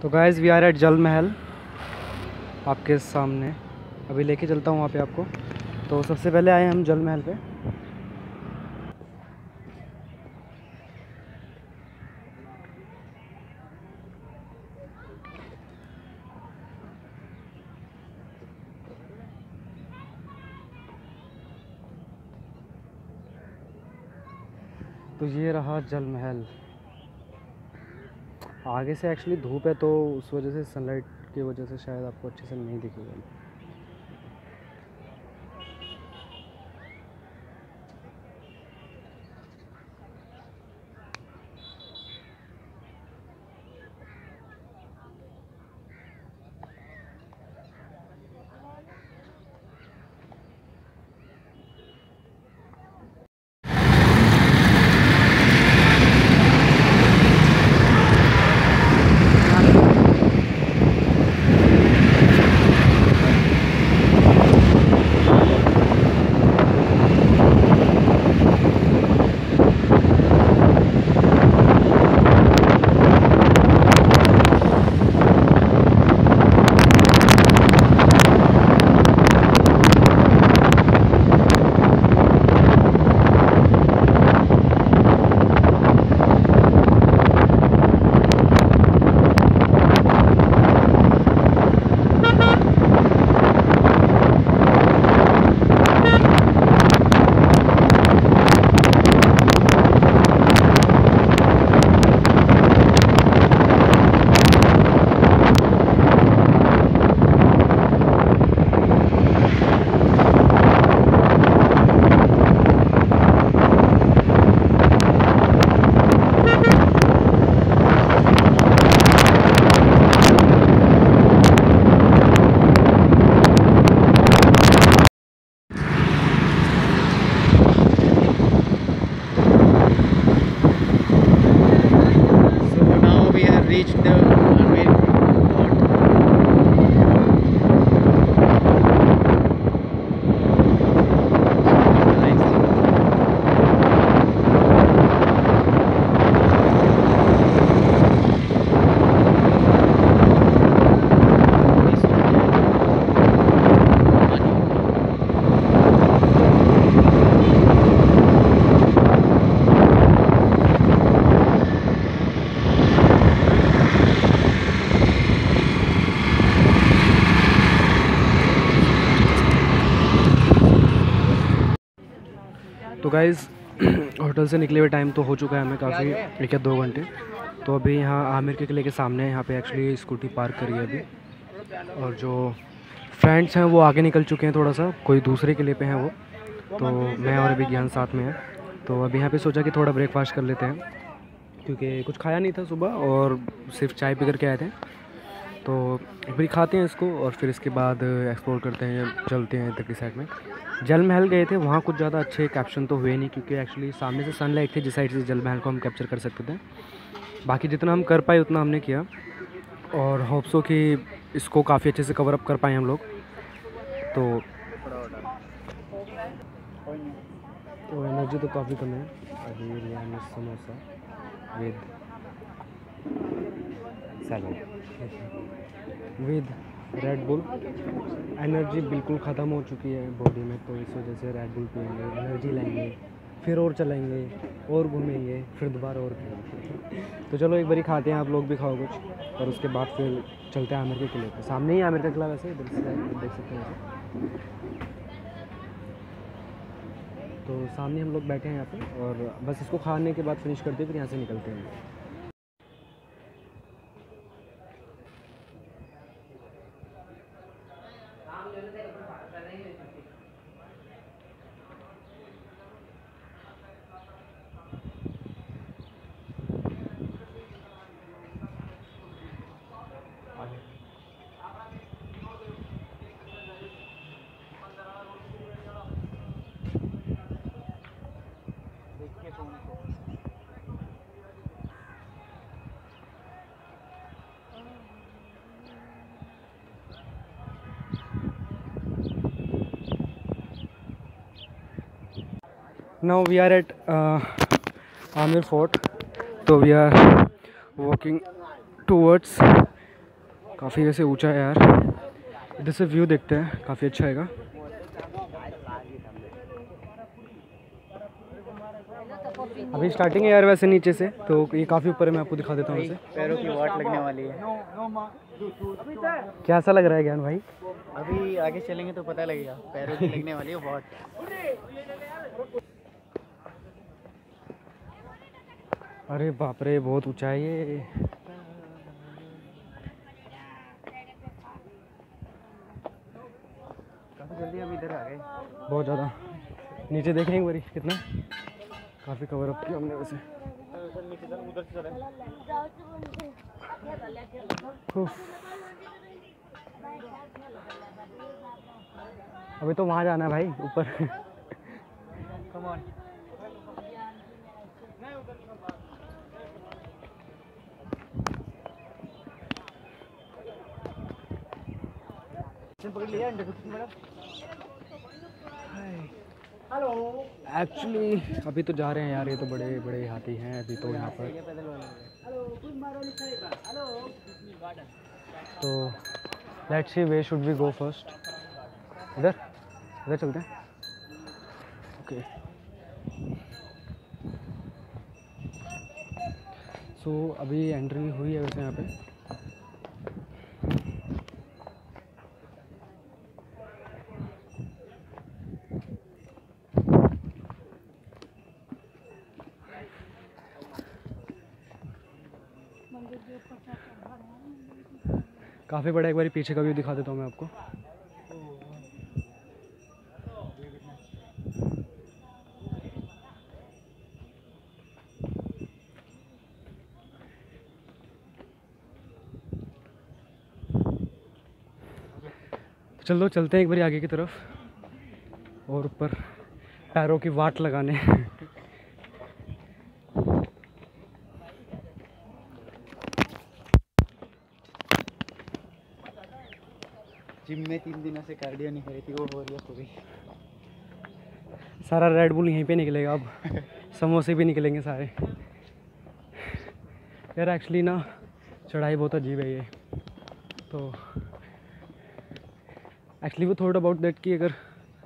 तो guys we are eight जल महल आपके सामने। अभी लेके चलता हूँ वहाँ पे आपको। तो सबसे पहले आए हम जल महल पे। तो ये रहा जल महल। आगे से एक्चुअली धूप है तो उस वजह से सनलाइट की वजह से शायद आपको अच्छे से नहीं दिखेगा। Reached the runway port. तो गाइज़ होटल से निकले हुए टाइम तो हो चुका है हमें काफ़ी 1 या 2 घंटे। तो अभी यहाँ आमिर के किले के सामने यहाँ पे एक्चुअली स्कूटी पार्क करी है अभी। और जो फ्रेंड्स हैं वो आगे निकल चुके हैं, थोड़ा सा कोई दूसरे किले पे हैं वो। तो मैं और अभी ज्ञान साथ में है। तो अभी यहाँ पे सोचा कि थोड़ा ब्रेकफास्ट कर लेते हैं क्योंकि कुछ खाया नहीं था सुबह और सिर्फ चाय पी कर के आए थे। तो एक बार खाते हैं इसको और फिर इसके बाद एक्सप्लोर करते हैं, चलते हैं इधर की साइड में। जल महल गए थे, वहाँ कुछ ज़्यादा अच्छे कैप्शन तो हुए नहीं क्योंकि एक्चुअली सामने से सनलाइट थी जिस साइड से जल महल को हम कैप्चर कर सकते थे। बाकी जितना हम कर पाए उतना हमने किया और होप सो कि इसको काफ़ी अच्छे से कवर अप कर पाए हम लोग। तो एनर्जी तो काफ़ी कम है। अभी लिया हमने samosa with salad with Red Bull. Energy बिल्कुल ख़त्म हो चुकी है बॉडी में, तो इस वजह से रेड बुल पिएंगे, एनर्जी लाएंगे, फिर और चलेंगे और घूमेंगे, फिर दोबारा और पिएंगे। तो चलो एक बारी खाते हैं, आप लोग भी खाओ कुछ और उसके बाद फिर चलते हैं आमिर के किले पे। सामने ही आमिर का किला वैसे इधर से देख सकते हैं। तो सामने हम लोग बैठे हैं यहाँ पे और बस इसको खाने के बाद फिनिश करते हैं, फिर यहाँ से निकलते हैं। Now we are at Amir Fort. So we are walking towards काफ़ी वैसे ऊंचा है यार, इधर से व्यू देखते हैं, काफ़ी अच्छा आएगा। अभी स्टार्टिंग है यार वैसे नीचे से, तो ये काफ़ी ऊपर है, मैं आपको दिखा देता हूँ वैसे। पैरों की वाट लगने वाली है। कैसा लग रहा है ज्ञान भाई? अभी आगे चलेंगे तो पता लगेगा, पैरों की लगने वाली है वाट। अरे बाप रे, बहुत ऊंचा है ये। काफ़ी जल्दी हम इधर आ गए। बहुत ज़्यादा। नीचे देखें एक बारी कितना, काफ़ी कवर अप किया हमने वैसे। अभी तो वहाँ जाना है भाई ऊपर। Come on. पकड़ लिया हेलो। एक्चुअली अभी तो जा रहे हैं यार, ये तो बड़े बड़े हाथी हैं अभी तो यहाँ पर। तो let's see we should we go first. इधर इधर चलते हैं। ओके सो अभी एंट्री हुई है वैसे यहाँ पे। काफ़ी बड़ा, एक बार पीछे का व्यू दिखा देता हूँ मैं आपको। चलो चलते हैं एक बार आगे की तरफ, और ऊपर पैरों की वाट लगाने। जिम में 3 दिनों से कार्डियो नहीं करी थी, वो हो रही है पूरी। सारा रेड बुल यहीं पे निकलेगा अब। समोसे भी निकलेंगे सारे। यार एक्चुअली ना चढ़ाई बहुत अजीब है ये तो। एक्चुअली वो थॉट अबाउट दैट कि अगर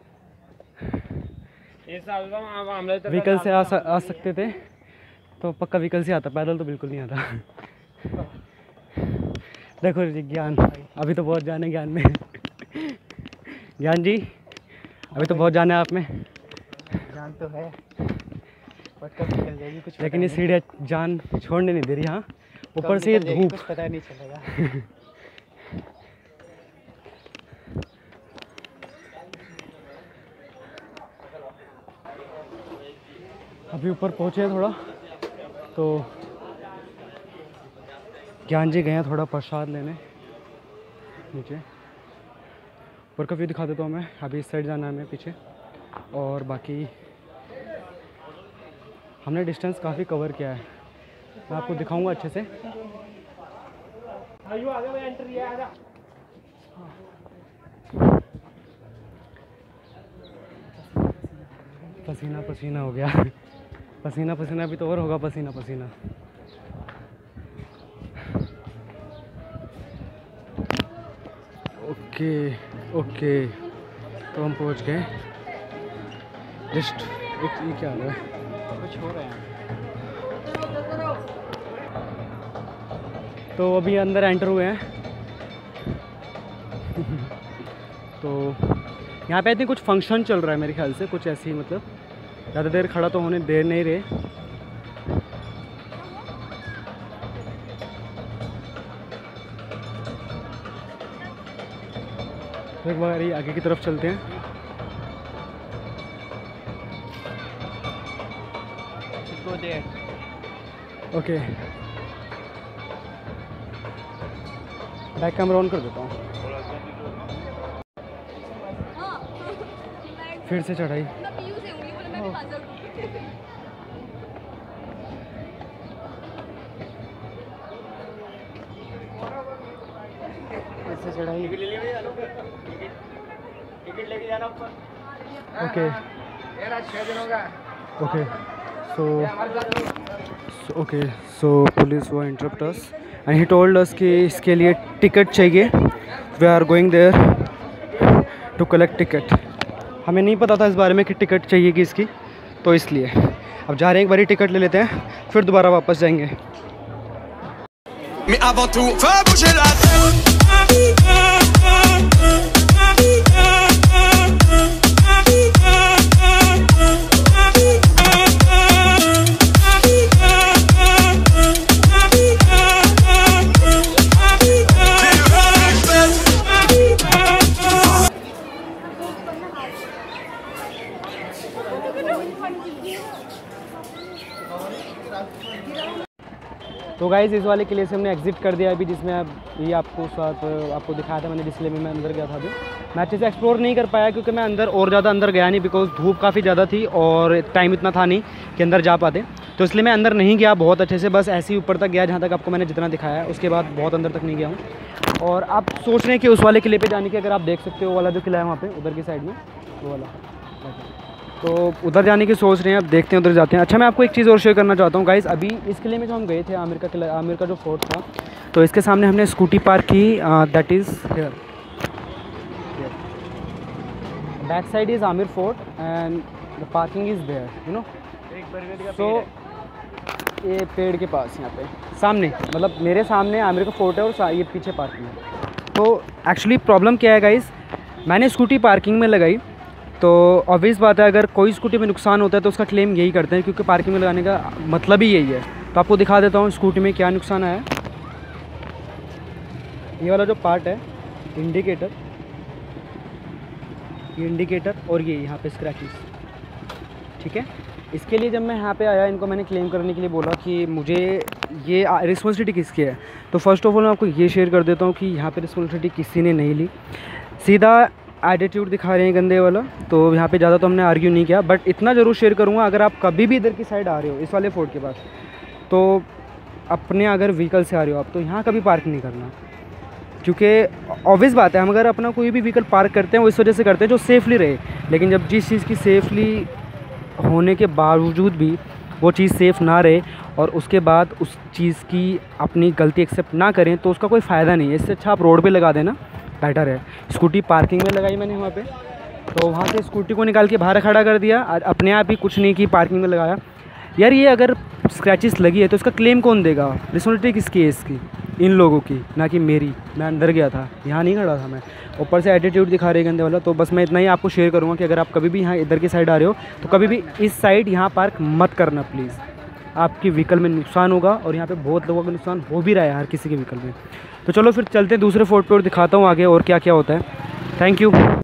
व्हीकल से आ सकते थे तो पक्का व्हीकल से आता, पैदल तो बिल्कुल नहीं आता। देखो जी ज्ञान, अभी तो बहुत जान है ज्ञान में। ज्ञान जी अभी तो बहुत जान है आप में। जान तो है बट कब निकल जाएगी कुछ, लेकिन ये सीढ़ियाँ जान छोड़ने नहीं दे रही। हाँ ऊपर से ये धूप, कुछ पता नहीं चलेगा। अभी ऊपर पहुँचे हैं थोड़ा, तो ज्ञान जी गए हैं थोड़ा प्रसाद लेने नीचे। ऊपर का व्यू दिखा देता हूँ मैं। अभी इस साइड जाना है हमें पीछे, और बाकी हमने डिस्टेंस काफ़ी कवर किया है, मैं आपको दिखाऊंगा अच्छे से। पसीना पसीना हो गया। पसीना पसीना भी तो और होगा पसीना पसीना। ओके ओके तो हम पहुंच गए। जस्ट ये क्या हो रहा है? कुछ हो रहा है। तो अभी अंदर एंटर हुए हैं। तो यहाँ पे आई थिंक कुछ फंक्शन चल रहा है मेरे ख्याल से, कुछ ऐसी मतलब ज़्यादा देर खड़ा तो होने दे नहीं रहे। तो एक बार आगे की तरफ चलते हैं। ओके बैक कैमरा ऑन कर देता हूँ। फिर से चढ़ाई। ऐसे चढ़ाई टिकट लेके जाना ऊपर। Okay okay okay so police वो interrupt us and he told us कि इसके लिए टिकट चाहिए. We are going there to collect ticket. हमें नहीं पता था इस बारे में कि टिकट चाहिए कि इसकी, तो इसलिए अब जा रहे हैं, एक बारी टिकट ले लेते हैं फिर दोबारा वापस जाएंगे. Mais avant tout, fais bouger la tête. तो गाइज़ इस वाले किले से हमने एग्जिट कर दिया अभी, जिसमें अब ये आपको दिखाया था मैंने डिस्प्ले में. मैं अंदर गया था अभी, मैं अच्छे से एक्सप्लोर नहीं कर पाया क्योंकि मैं अंदर और ज़्यादा अंदर गया नहीं, बिकॉज धूप काफ़ी ज़्यादा थी और टाइम इतना था नहीं कि अंदर जा पाते, तो इसलिए मैं अंदर नहीं गया बहुत अच्छे से. बस ऐसे ही ऊपर तक गया जहाँ तक आपको मैंने जितना दिखाया, उसके बाद बहुत अंदर तक नहीं गया हूँ. और आप सोच रहे हैं कि उस वाले किले पर जाने की, अगर आप देख सकते हो वाला जो किला है वहाँ पर उधर की साइड में वो वाला, तो उधर जाने की सोच रहे हैं. अब देखते हैं, उधर जाते हैं. अच्छा, मैं आपको एक चीज़ और शेयर करना चाहता हूँ गाइस. अभी इस किले में जो हम गए थे, आमिर का किला, आमिर का जो फोर्ट था, तो इसके सामने हमने स्कूटी पार्क की. That is here, back side is Amer fort and the parking is there, you know. So ये पेड़ के पास यहाँ पे सामने, मतलब मेरे सामने आमिर का फोर्ट है और ये पीछे पार्किंग है. तो एक्चुअली प्रॉब्लम क्या है गाइस, मैंने स्कूटी पार्किंग में लगाई, तो ऑब्वियस बात है अगर कोई स्कूटी में नुकसान होता है तो उसका क्लेम यही करते हैं, क्योंकि पार्किंग में लगाने का मतलब ही यही है. तो आपको दिखा देता हूँ स्कूटी में क्या नुकसान आया. ये वाला जो पार्ट है, इंडिकेटर, ये इंडिकेटर और ये यहाँ पे स्क्रैचेस, ठीक है. इसके लिए जब मैं यहाँ पे आया, इनको मैंने क्लेम करने के लिए बोला कि मुझे ये रिस्पॉन्सिबिलिटी किसकी है. तो फर्स्ट ऑफ ऑल मैं आपको ये शेयर कर देता हूँ कि यहाँ पे रिस्पॉन्सिबिलिटी किसी ने नहीं ली. सीधा एटीट्यूड दिखा रहे हैं गंदे वाला. तो यहाँ पे ज़्यादा तो हमने आर्ग्यू नहीं किया, बट इतना ज़रूर शेयर करूँगा, अगर आप कभी भी इधर की साइड आ रहे हो इस वाले फोर्ट के पास, तो अपने अगर व्हीकल से आ रहे हो आप, तो यहाँ कभी पार्क नहीं करना. क्योंकि ऑब्वियस बात है, हम अगर अपना कोई भी व्हीकल पार्क करते हैं वो इस वजह से करते हैं जो सेफली रहे. लेकिन जब जिस चीज़ की सेफली होने के बावजूद भी वो चीज़ सेफ़ ना रहे और उसके बाद उस चीज़ की अपनी गलती एक्सेप्ट ना करें, तो उसका कोई फ़ायदा नहीं है. इससे अच्छा आप रोड पे लगा देना बेटर है. स्कूटी पार्किंग में लगाई मैंने वहाँ पे, तो वहाँ से स्कूटी को निकाल के बाहर खड़ा कर दिया, अपने आप ही कुछ नहीं की, पार्किंग में लगाया. यार ये अगर स्क्रैचेस लगी है तो इसका क्लेम कौन देगा? रिस्पॉन्सिबिलिटी किसकी है इसकी? इन लोगों की, ना कि मेरी. मैं अंदर गया था, यहाँ नहीं खड़ा था मैं. ऊपर से एटीट्यूड दिखा रहे गंदे वाला. तो बस मैं इतना ही आपको शेयर करूँगा कि अगर आप कभी भी यहाँ इधर की साइड आ रहे हो तो कभी भी इस साइड यहाँ पार्क मत करना प्लीज़. आपकी व्हीकल में नुकसान होगा और यहाँ पे बहुत लोगों का नुकसान हो भी रहा है हर किसी के व्हीकल में. तो चलो फिर चलते हैं दूसरे फोर्ट पे और दिखाता हूँ आगे और क्या क्या होता है. Thank you.